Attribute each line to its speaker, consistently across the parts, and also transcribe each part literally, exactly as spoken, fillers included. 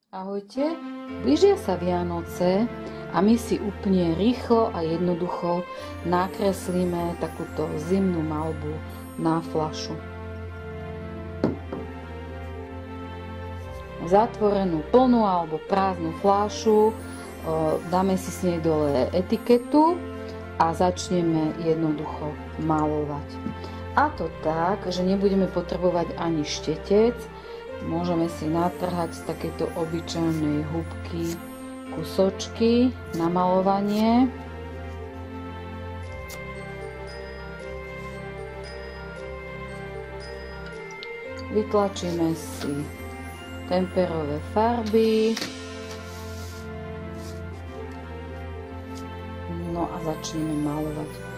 Speaker 1: Ahojte, blížia sa Vianoce a my si úplne rýchlo a jednoducho nakreslíme takúto zimnú maľbu na fľašu. Zatvorenú plnú alebo prázdnu fľašu, dáme si s nej dole etiketu a začneme jednoducho maľovať. A to tak, že nebudeme potrebovať ani štetec. Môžeme si natrhať z takejto obyčajnej húbky kusočky na maľovanie. Vytlačíme si temperové farby. No a začneme maľovať.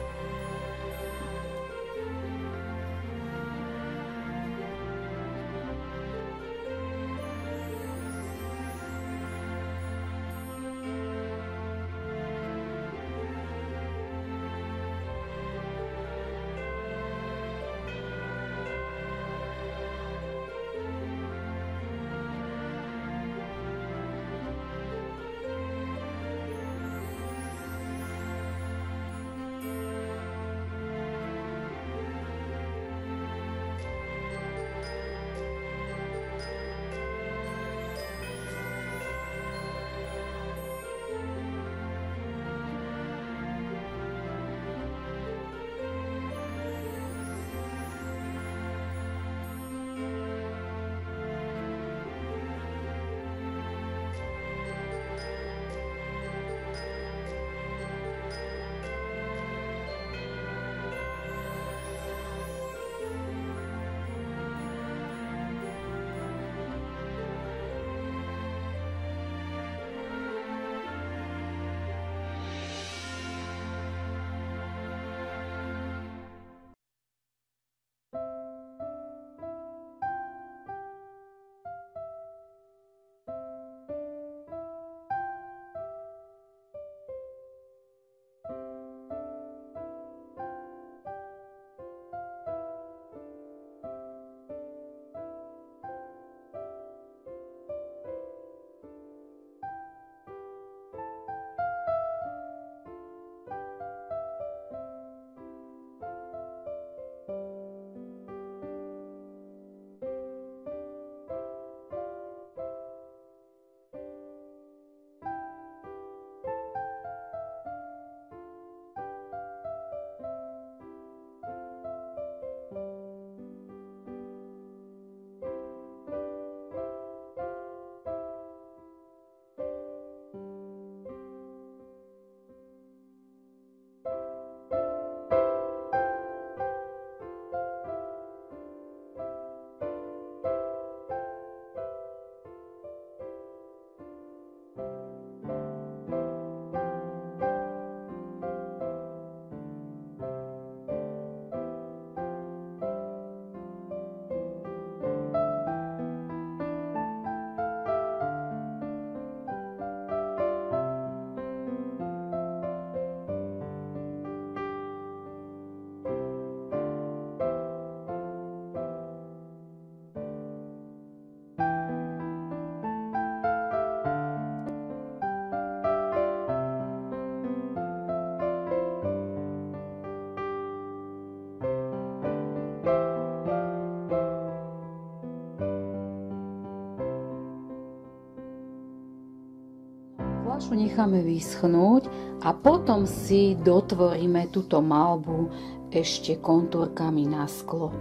Speaker 1: Fľašu necháme vyschnúť a potom si dotvoríme túto maľbu ešte kontúrkami na sklo.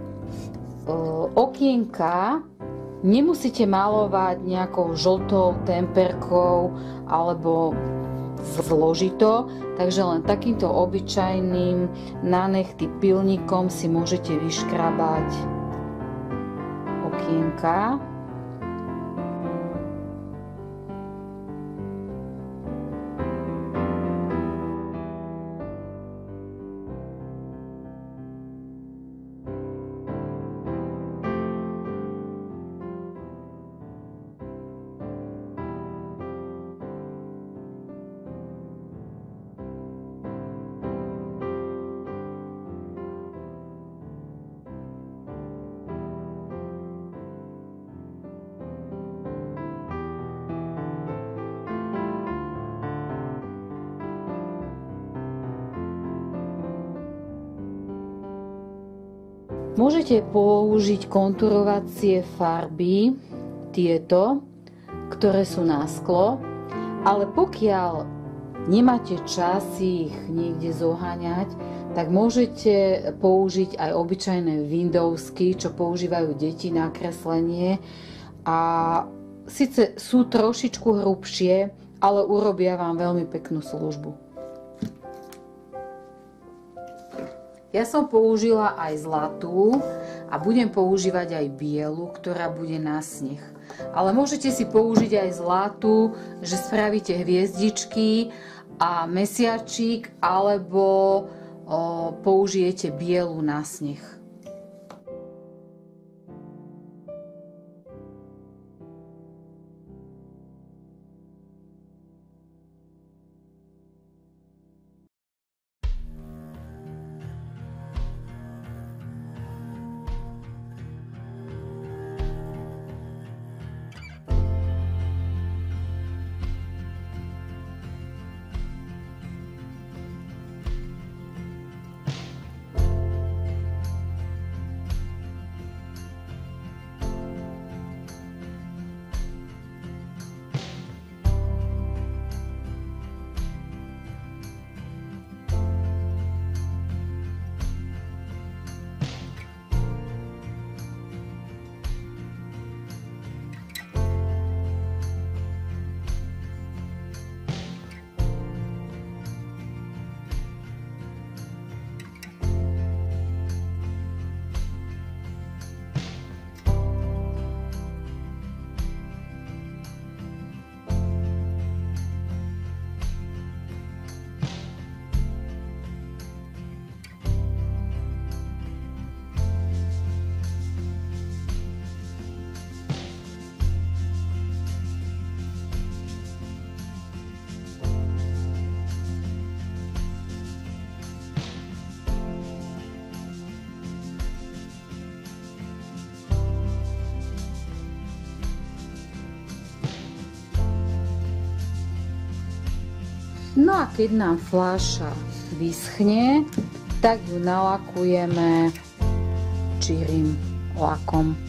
Speaker 1: Okienka nemusíte maľovať nejakou žltou temperkou alebo zložito, takže len takýmto obyčajným nanechty pilníkom si môžete vyškrabať okienka. Môžete použiť konturovacie farby, tieto, ktoré sú na sklo, ale pokiaľ nemáte čas ich niekde zoháňať, tak môžete použiť aj obyčajné Windowsky, čo používajú deti na kreslenie. A síce sú trošičku hrubšie, ale urobia vám veľmi peknú službu. Ja som použila aj zlatú a budem používať aj bielu, ktorá bude na sneh. Ale môžete si použiť aj zlatú, že spravíte hviezdičky a mesiačik, alebo o, použijete bielu na sneh. No a keď nám fľaša vyschne, tak ju nalakujeme čirým lakom.